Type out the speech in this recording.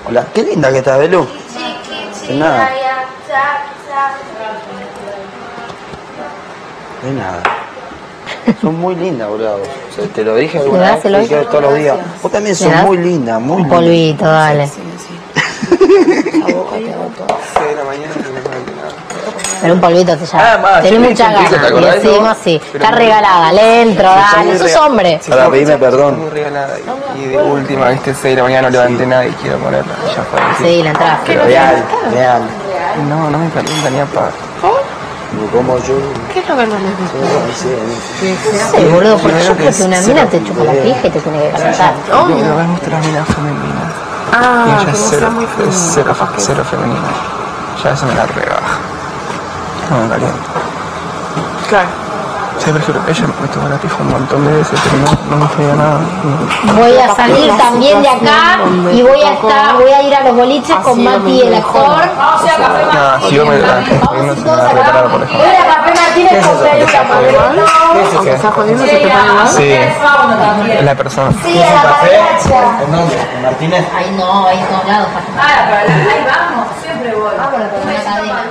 Hola, qué linda que estás, Belu. De nada. De nada. Son muy lindas, boludo. O sea, te lo dije alguna vez, te lo dije todos los días. Vos también sos muy linda, muy linda. Un polvito, dale. La boca te agotó. 6 de la mañana no me nada. Pero un polvito te llama. Tenés mucha ganas. Y decimos sí. Está regalada, le entro, dale. Sos hombre. Para pedirme perdón. Muy regalada. Y de última, viste, 6 de la mañana no levanté nada y quiero ponerla. Ya fue. Sí, la entrada. Real, real. No me calienta ni a par. Como yo. ¿Qué es lo que no les gusta? Sí, boludo, porque yo creo que una mina te chupa la pija y te tiene que calentar. Lo que me gusta la mina femenina. Ah, y ella que es no sea muy femenina. cero femenina. Ya eso me la rebaja. No me calienta. Claro. Sí, por ejemplo, ella me tocó la pija un montón de veces, pero no me fue nada. Voy a salir también de acá y voy a ir a los boliches con Mati el actor. No, si yo me la preparado por ejemplo. Voy a Café Martínez con Perula. ¿Te estás jodiendo? ¿Se te pone mal? Sí, es la persona. Sí, a la paracha. ¿En dónde? ¿En Martínez? Ahí no, ahí en todos lados. Ahí vamos, siempre voy. Vámonos con una cadena.